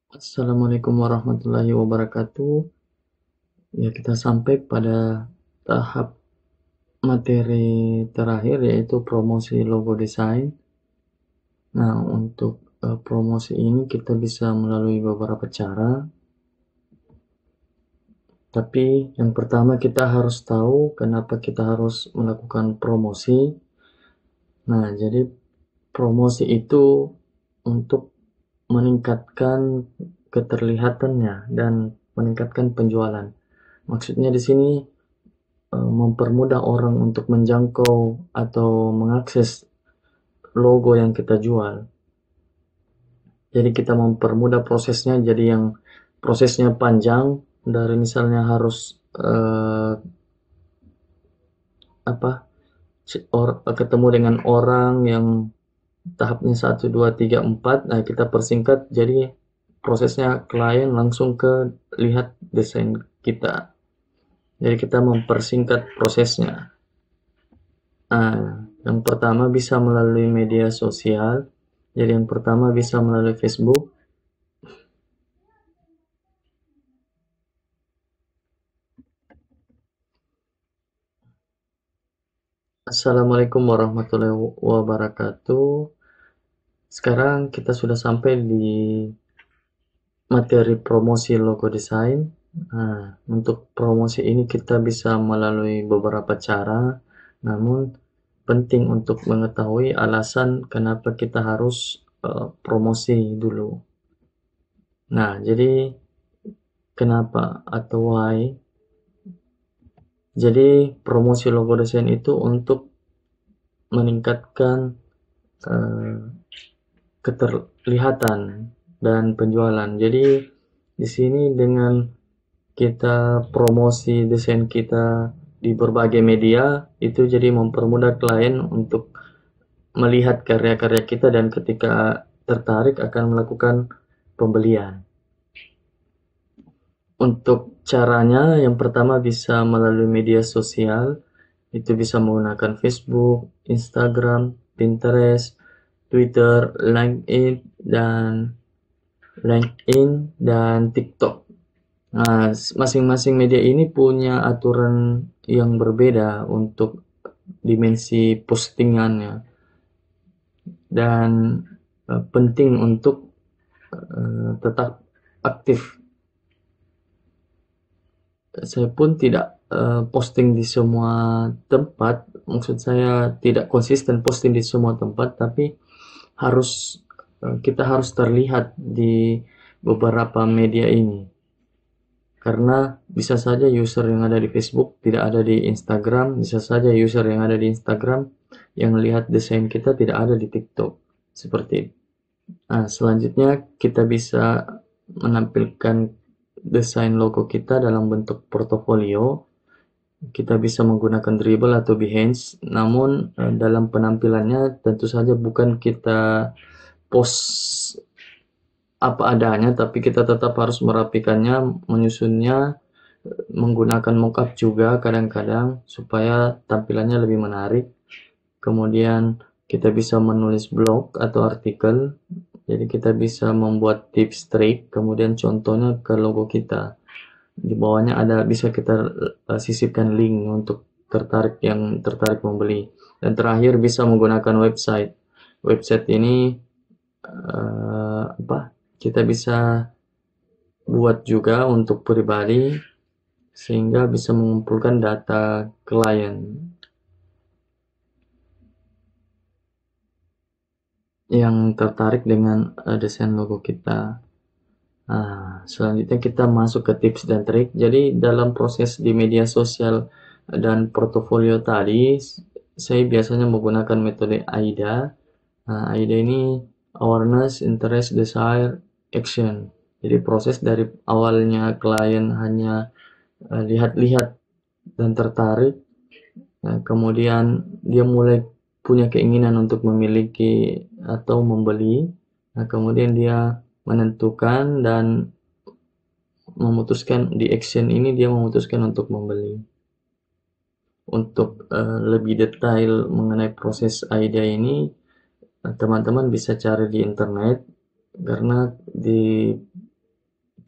Assalamualaikum warahmatullahi wabarakatuh. Ya, kita sampai pada tahap materi terakhir yaitu promosi logo desain. Nah, untuk promosi ini kita bisa melalui beberapa cara. Tapi yang pertama kita harus tahu kenapa kita harus melakukan promosi. Nah, jadi promosi itu untuk meningkatkan keterlihatannya dan meningkatkan penjualan. Maksudnya di sini mempermudah orang untuk menjangkau atau mengakses logo yang kita jual. Jadi kita mempermudah prosesnya, jadi yang prosesnya panjang dari misalnya harus ketemu dengan orang yang tahapnya 1, 2, 3, 4. Nah, kita persingkat jadi prosesnya klien langsung ke lihat desain kita. Jadi kita mempersingkat prosesnya. Yang pertama bisa melalui media sosial. Jadi yang pertama bisa melalui Facebook. Assalamualaikum warahmatullahi wabarakatuh. Sekarang kita sudah sampai di materi promosi logo desain. Untuk promosi ini kita bisa melalui beberapa cara, namun penting untuk mengetahui alasan kenapa kita harus promosi dulu. Nah, jadi kenapa atau why? Jadi promosi logo desain itu untuk meningkatkan uh, keterlihatan dan penjualan. Jadi di sini dengan kita promosi desain kita di berbagai media itu jadi mempermudah klien untuk melihat karya-karya kita dan ketika tertarik akan melakukan pembelian. Untuk caranya yang pertama bisa melalui media sosial, itu bisa menggunakan Facebook, Instagram, Pinterest, Twitter, LinkedIn dan TikTok. Nah, masing-masing media ini punya aturan yang berbeda untuk dimensi postingannya dan penting untuk tetap aktif. Saya pun tidak posting di semua tempat, maksud saya tidak konsisten posting di semua tempat, tapi kita harus terlihat di beberapa media ini. Karena bisa saja user yang ada di Facebook tidak ada di Instagram, bisa saja user yang ada di Instagram yang lihat desain kita tidak ada di TikTok. Seperti itu. Nah, selanjutnya kita bisa menampilkan desain logo kita dalam bentuk portofolio. Kita bisa menggunakan Dribbble atau Behance, namun dalam penampilannya tentu saja bukan kita post apa adanya, tapi kita tetap harus merapikannya, menyusunnya, menggunakan mockup juga kadang-kadang supaya tampilannya lebih menarik. Kemudian kita bisa menulis blog atau artikel, jadi kita bisa membuat tips trik, kemudian contohnya ke logo kita. Di bawahnya bisa kita sisipkan link untuk yang tertarik membeli. Dan terakhir bisa menggunakan website. Website ini kita bisa buat juga untuk pribadi sehingga bisa mengumpulkan data klien yang tertarik dengan desain logo kita. Selanjutnya kita masuk ke tips dan trik. Jadi dalam proses di media sosial dan portofolio tadi, saya biasanya menggunakan metode AIDA. AIDA ini awareness, interest, desire, action. Jadi proses dari awalnya klien hanya lihat-lihat dan tertarik, kemudian dia mulai punya keinginan untuk memiliki atau membeli, kemudian dia menentukan dan memutuskan di action ini dia memutuskan untuk membeli. Untuk lebih detail mengenai proses AIDA ini teman-teman bisa cari di internet karena di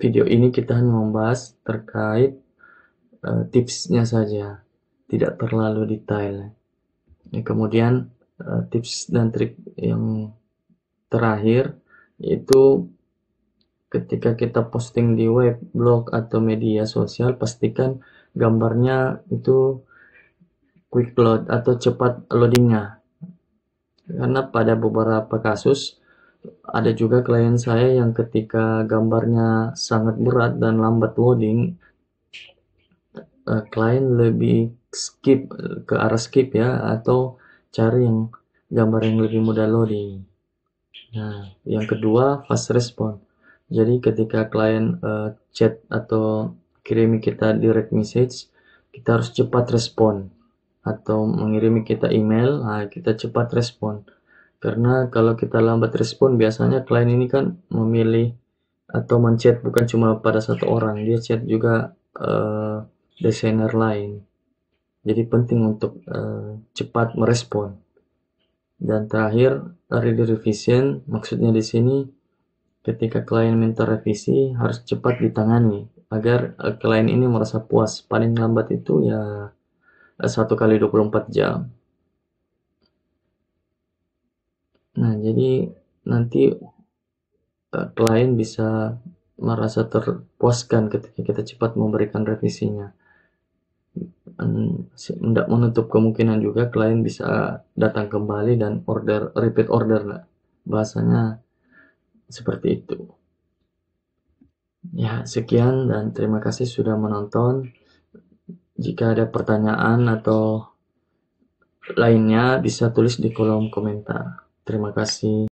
video ini kita hanya membahas terkait tipsnya saja, tidak terlalu detail. Kemudian tips dan trik yang terakhir yaitu ketika kita posting di web, blog, atau media sosial, pastikan gambarnya itu quick load atau cepat loadingnya. Karena pada beberapa kasus ada juga klien saya yang ketika gambarnya sangat berat dan lambat loading, klien lebih skip ke arah skip ya, atau cari yang gambar yang lebih mudah loading. Nah, yang kedua fast response. Jadi ketika klien chat atau kirimi kita direct message, kita harus cepat respon, atau mengirimi kita email, nah kita cepat respon. Karena kalau kita lambat respon, biasanya klien ini kan memilih atau menchat bukan cuma pada satu orang, dia chat juga desainer lain. Jadi penting untuk cepat merespon. Dan terakhir, ready revision, maksudnya di sini ketika klien minta revisi harus cepat ditangani agar klien ini merasa puas. Paling lambat itu ya 1 kali 24 jam. Nah, jadi nanti klien bisa merasa terpuaskan ketika kita cepat memberikan revisinya. Tidak menutup kemungkinan juga klien bisa datang kembali dan repeat order lah. Bahasanya seperti itu. Ya, sekian dan terima kasih sudah menonton. Jika ada pertanyaan atau lainnya bisa tulis di kolom komentar. Terima kasih.